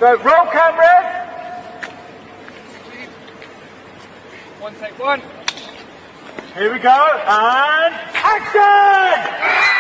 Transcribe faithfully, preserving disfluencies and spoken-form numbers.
So roll cameras. One take one. Here we go, and action!